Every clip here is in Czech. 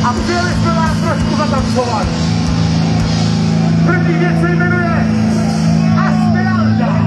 a přijeli jsme vás trošku zatancovat. První věc se jmenuje Esmeralda.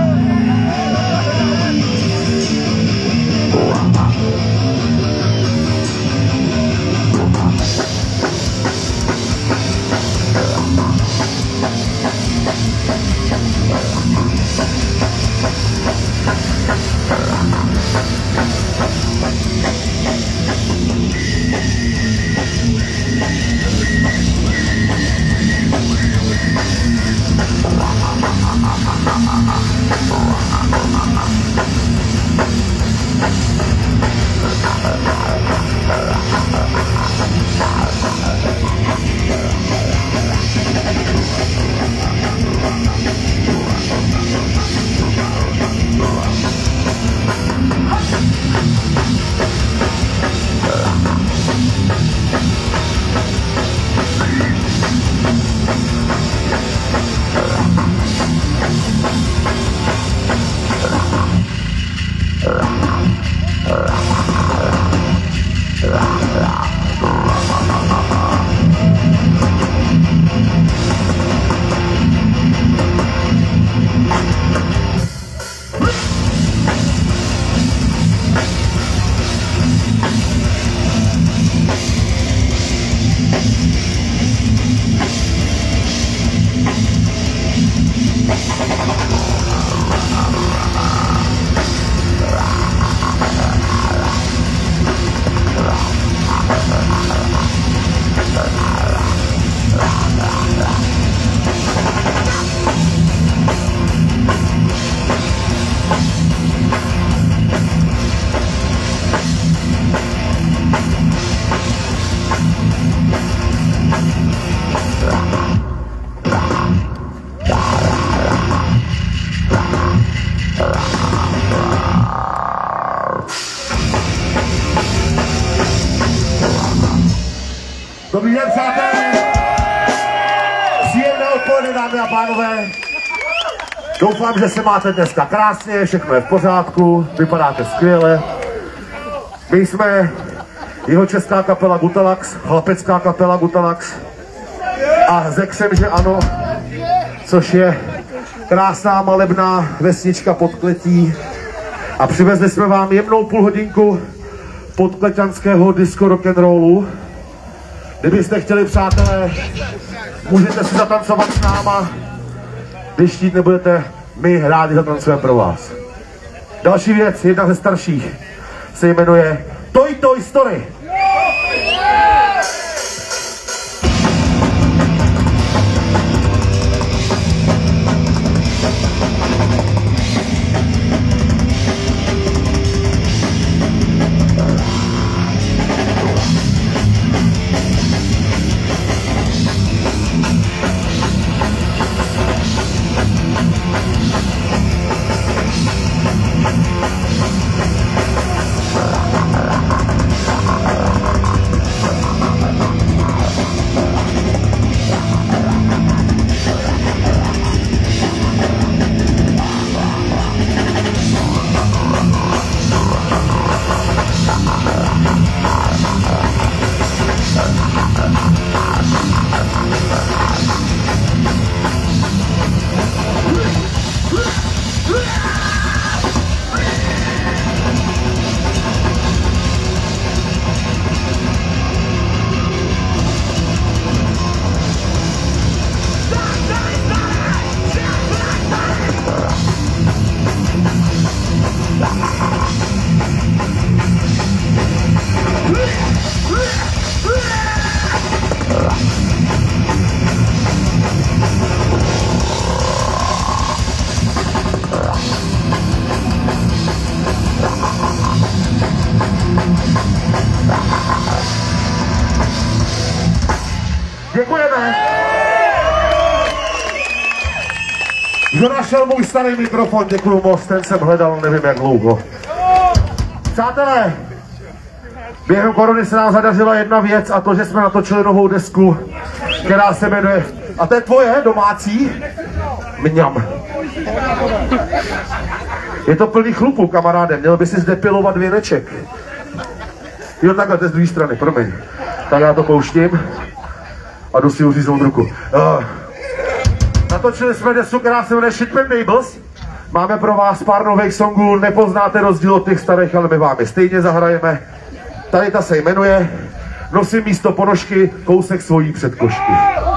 Dobrý den, přátelé! Příjemné odpoledne, dámy a pánové. Doufám, že se máte dneska krásně, všechno je v pořádku, vypadáte skvěle. My jsme jihočeská kapela Gutalax, chlapecká kapela Gutalax a řekl jsem, že ano, což je krásná malebná vesnička Podkletí a přivezli jsme vám jemnou půlhodinku podkleťanského disco rock'n'rollu. Kdybyste chtěli, přátelé, můžete si zatancovat s náma. Když chtít nebudete, my rádi zatancujeme pro vás. Další věc, jedna ze starších, se jmenuje Toy Story. Děkujeme. Kdo našel můj starý mikrofon, děkuju moc, ten jsem hledal, nevím jak dlouho. Přátelé, během korony se nám zadařila jedna věc a to, že jsme natočili novou desku, která se jmenuje, a to je tvoje, domácí? Mňam. Je to plný chlupů, kamaráde, měl by si zdepilovat věneček. Jo, takhle, to je z druhé strany, promiň. Tak já to pouštím a jdu si uříznout ruku. Natočili jsme desku, která se jmenuje Shitman Neighbors. Máme pro vás pár nových songů, nepoznáte rozdíl od těch starých, ale my vám je stejně zahrajeme. Tady ta se jmenuje Nosím místo ponožky, kousek svojí předkošky.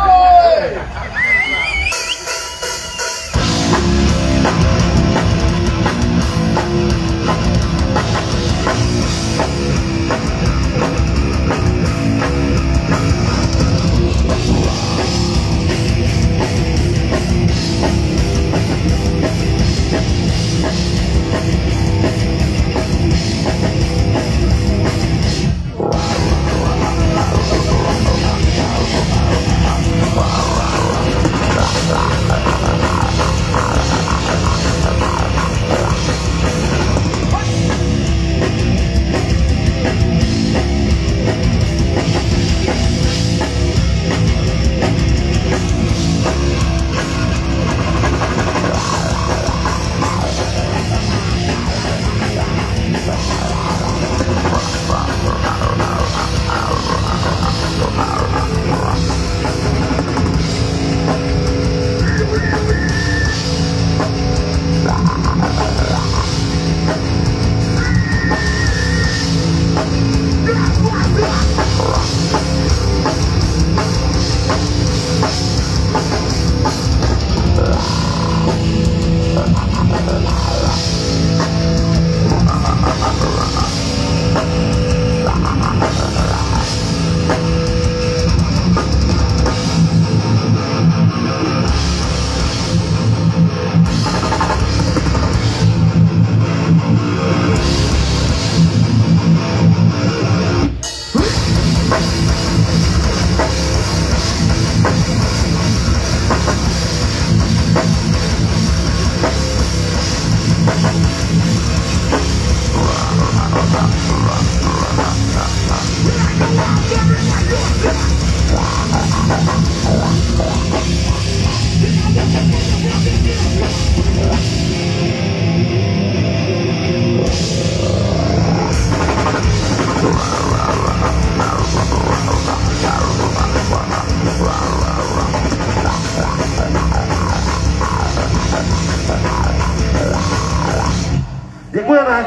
Děkujeme.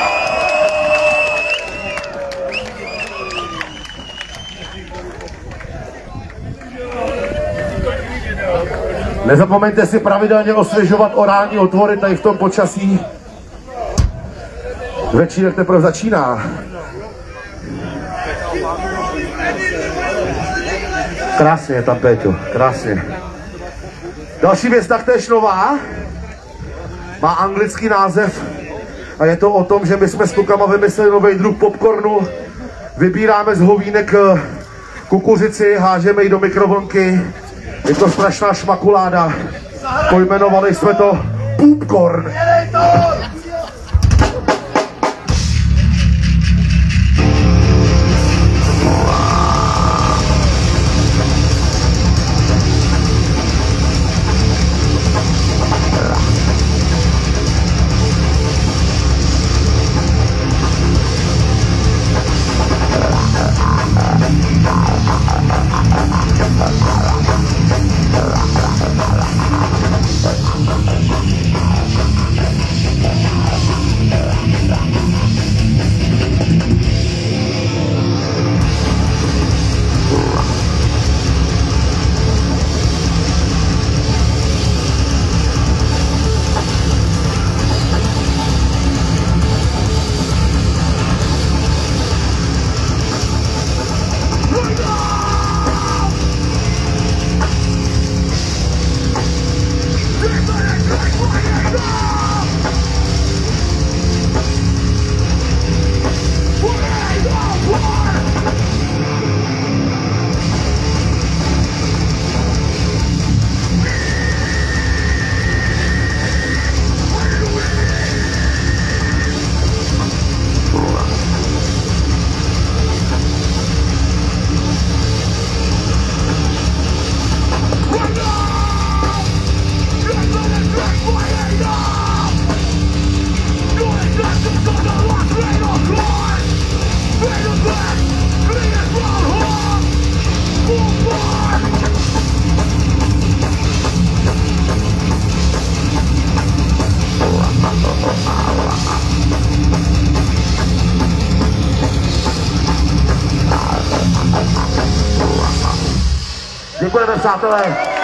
Nezapomeňte si pravidelně osvěžovat orální otvory tady v tom počasí. Večírek teprve začíná. Krásně je tam, Péťo, krásně. Další věc taktéž nová. Má anglický název a je to o tom, že my jsme s klukama vymysleli nový druh popcornu. Vybíráme z hovínek kukuřici, hážeme ji do mikrovlnky. Je to strašná šmakuláda. Pojmenovali jsme to Poopcorn. Děkujeme, přátelé.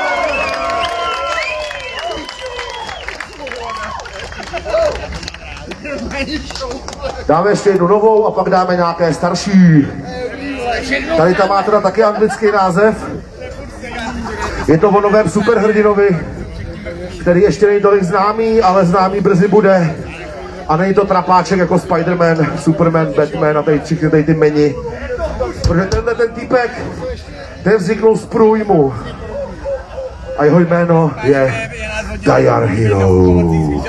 Dáme ještě jednu novou a pak dáme nějaké starší. Tady ta má teda taky anglický název. Je to o novém superhrdinovi, který ještě není tolik známý, ale známý brzy bude. A není to trapáček jako Spider-Man, Superman, Batman a tady všichni tady ty meni. Protože tenhle ten týpek, ten vzniknul z průjmu. A jeho jméno je Die Hero.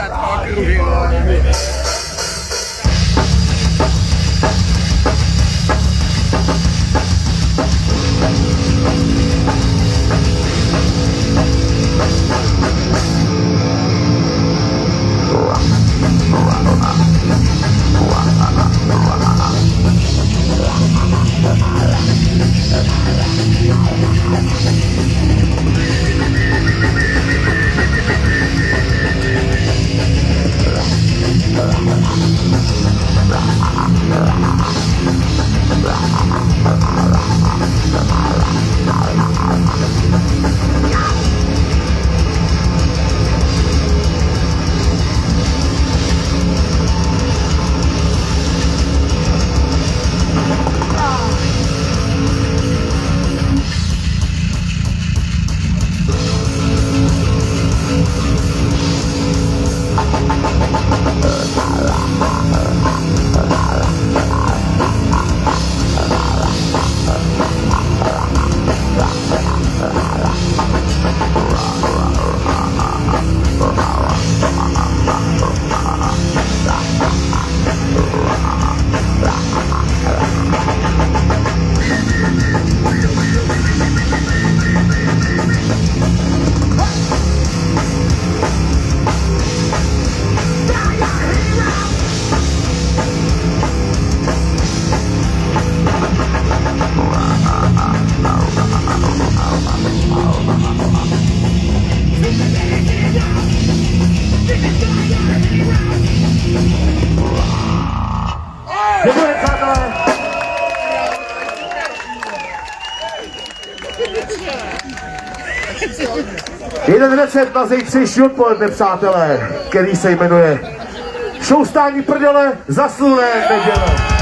Jeden recept na zítřejší odpoledne, přátelé, který se jmenuje Šoustání prdele za slunné neděle.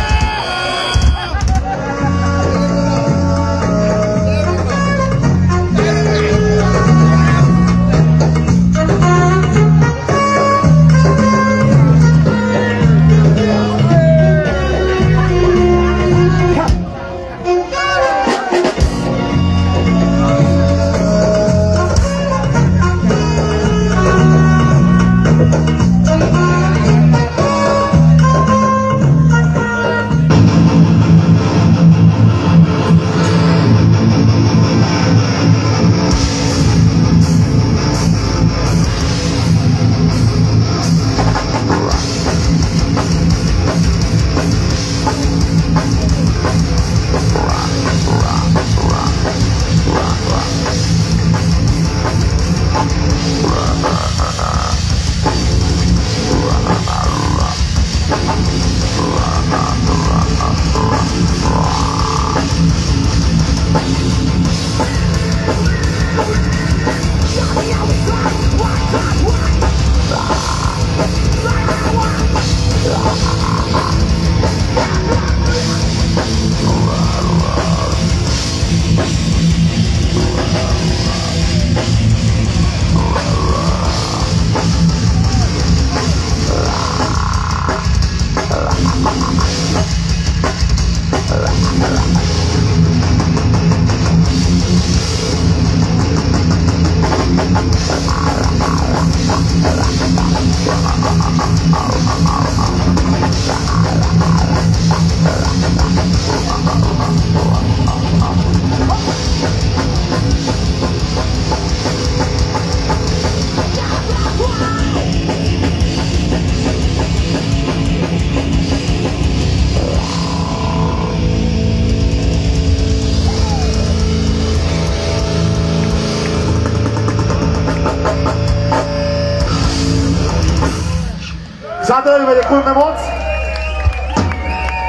Přátelé, děkujeme moc.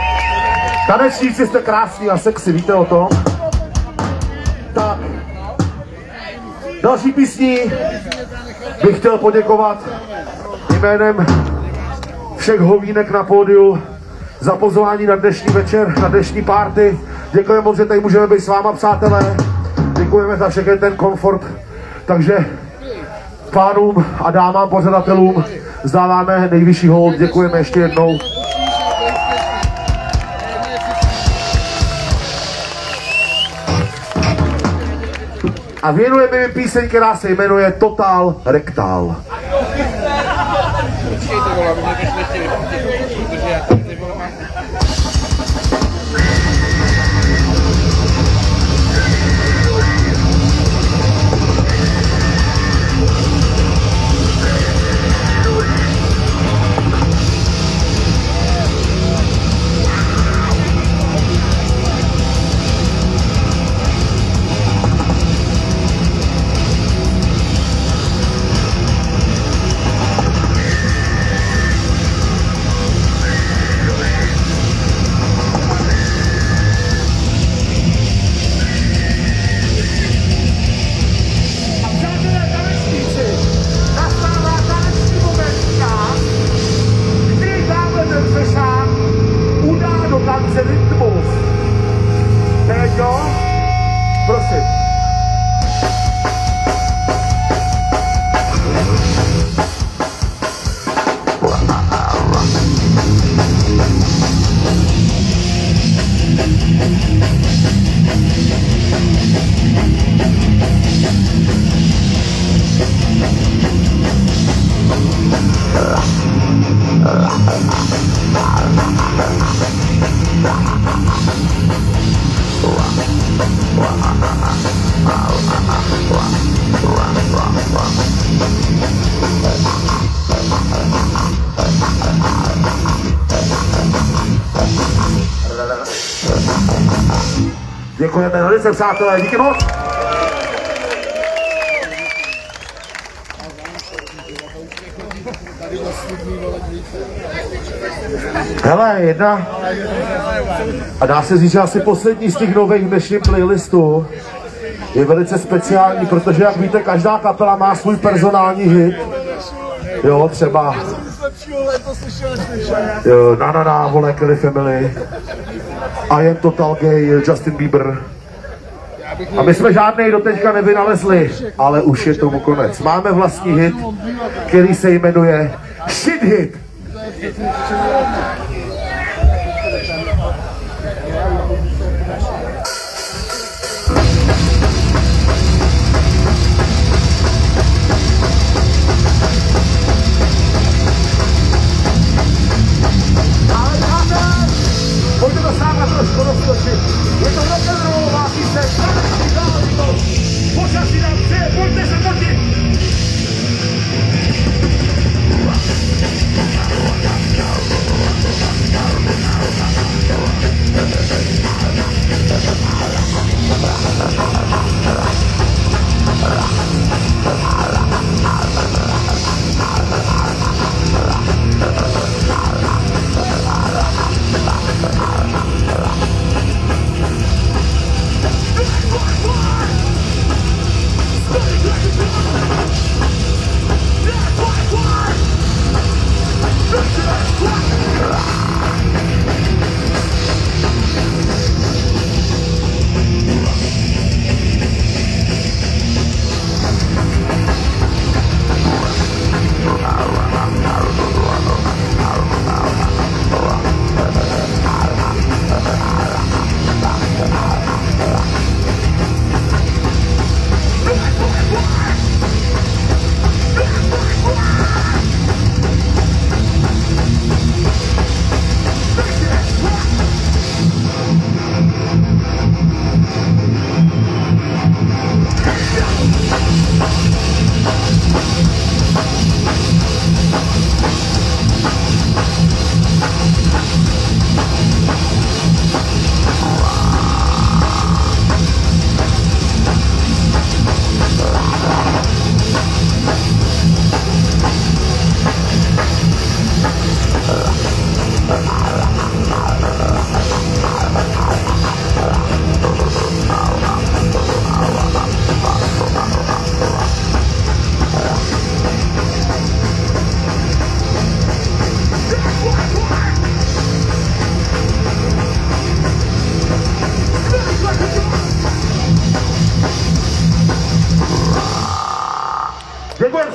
Tanečníci jste krásní a sexy, víte o tom? Tak, Další písní bych chtěl poděkovat jménem všech hovínek na pódiu za pozvání na dnešní večer, na dnešní party. Děkujeme moc, že tady můžeme být s váma, přátelé. Děkujeme za všechny ten komfort. Takže pánům a dámám pořadatelům vzdáváme nejvyšší hold. Děkujeme ještě jednou. A věnujeme mi píseň, která se jmenuje Total Rektal. Děkujeme velice, přátelé, díky moc. Hele, jedna. A dá se říct, že asi poslední z těch nových dnešních playlistů je velice speciální, protože jak víte, každá kapela má svůj personální hit. Jo, třeba Na, vole, Kelly Family. I Am Total Gay, Justin Bieber. A my jsme žádnej doteďka nevynalezli, ale už je tomu konec. Máme vlastní hit, který se jmenuje Shit Hit. Pojďte to sáhla trošku roztočit. Je to rock'n'rollová píseň, tanečný záležitost. Počasí nám přeje, pojďte se fotit.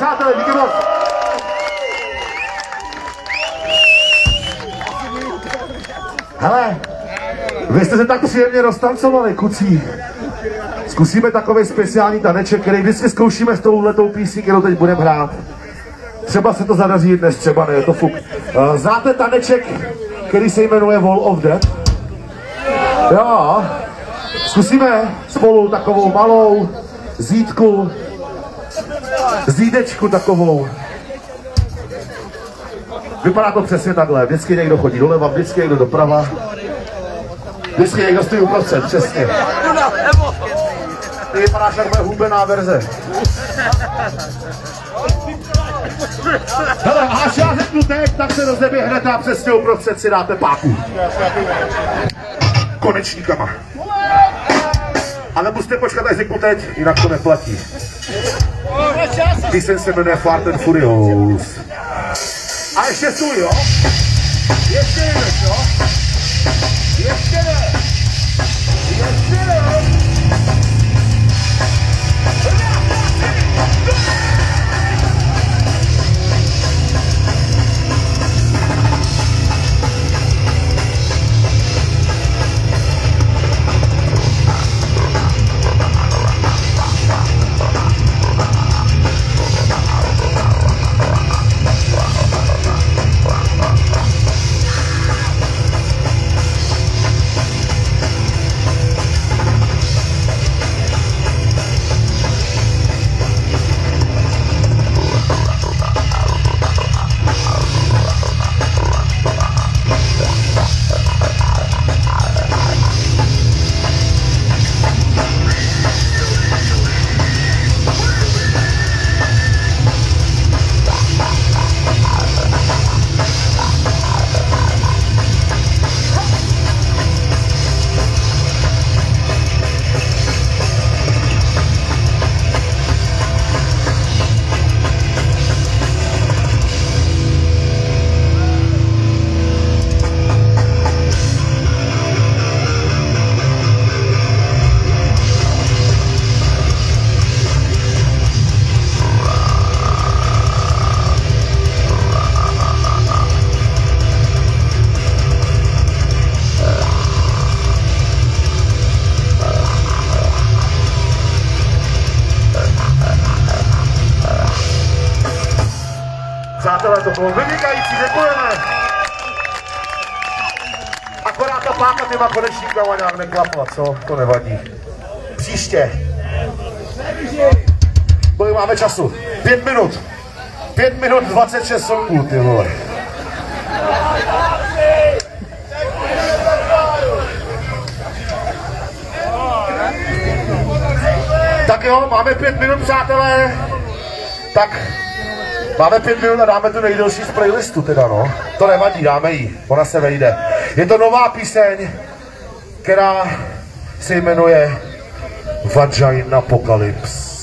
přátelé, díky moc. Hele, vy jste se tak příjemně roztancovali, kucí. Zkusíme takový speciální taneček, který vždycky zkoušíme s touhletou písní, kterou teď budeme hrát. Třeba se to zadaří dnes, třeba ne, je to fuk. Znáte taneček, který se jmenuje Wall of Death? Jo. Zkusíme spolu takovou malou zítku, zídečku takovou. Vypadá to přesně takhle. Vždycky někdo chodí doleva, vždycky někdo doprava. Vždycky někdo stojí uprostřed, přesně. Ty vypadáš jak moje hubená verze. Hele, až já řeknu teď, tak se rozeběhnete a přesně uprostřed si dáte páku. Konečníkama. Ale musíte počkat, až řeknu teď, jinak to neplatí. Píseň se jmenuje Fast and Furious. A ještě stůj, jo? Ještě jdeš, jo? Ještě ne! Ještě ne! Přátelé, to bylo vynikající, děkujeme. Akorát ta páka těma konečníkama nějak neklapla, co? To nevadí. Příště. Kolik máme času? 5 minut. 5 minut 26 songů, ty vole. Tak jo, máme 5 minut, přátelé. Tak máme 5 minut a dáme tu nejdelší z playlistu teda, no. To nevadí, dáme ji, ona se vejde. Je to nová píseň, která se jmenuje Vagina Apocalypse.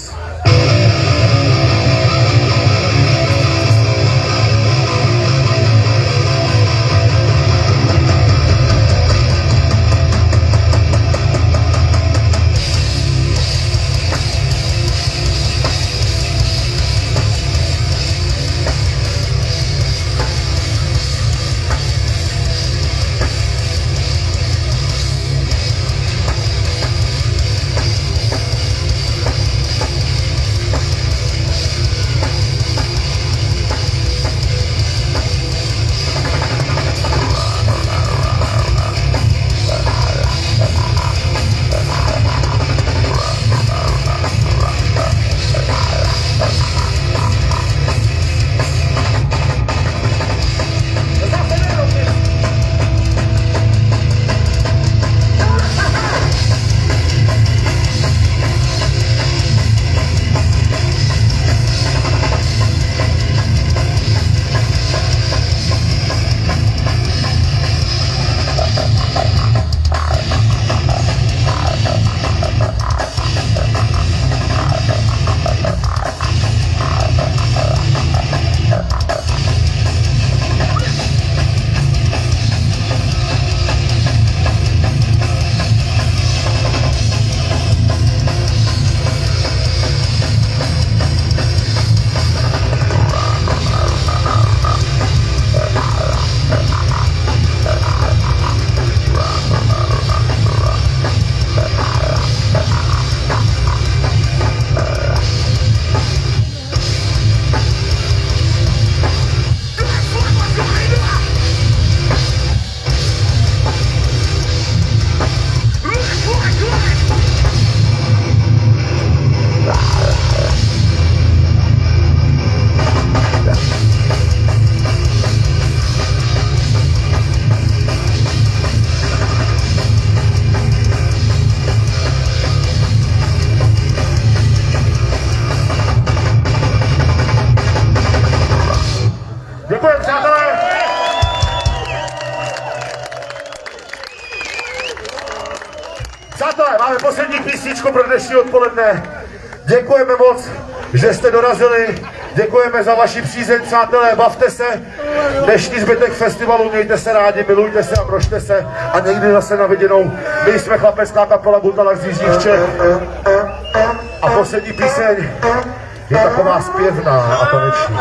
poslední písničku pro dnešní odpoledne. Děkujeme moc, že jste dorazili. Děkujeme za vaši přízeň, přátelé, bavte se. Dnešní zbytek festivalu, mějte se rádi, milujte se a prožte se. A někdy zase na viděnou. My jsme chlapecká kapela Gutalak z Jižních Čech. A poslední píseň je taková zpěvná a taneční.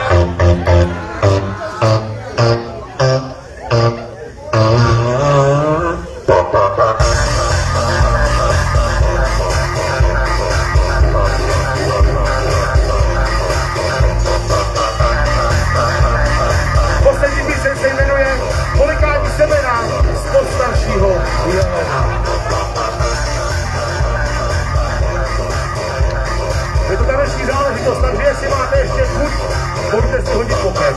Je to taneční záležitost, takže jestli máte ještě chuť, pojďte si hodit pokrok.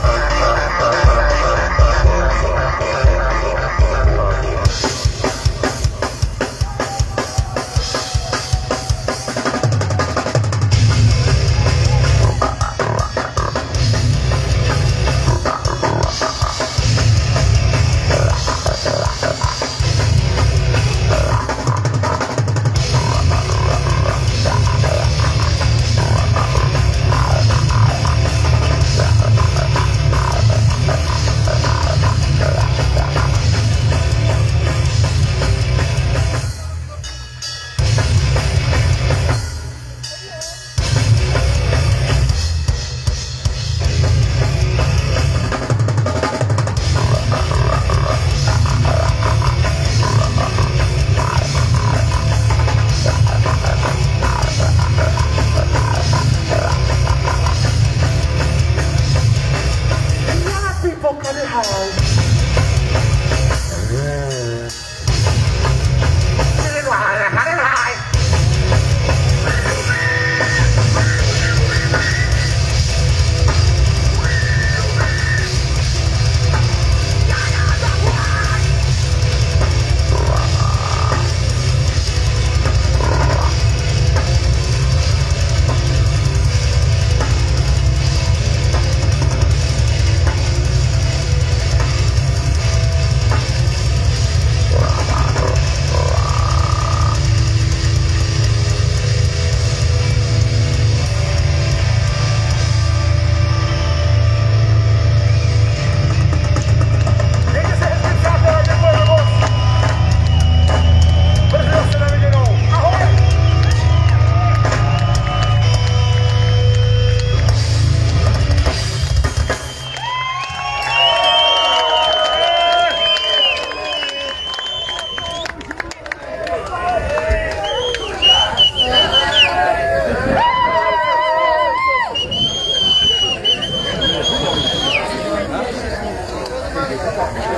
Thank you.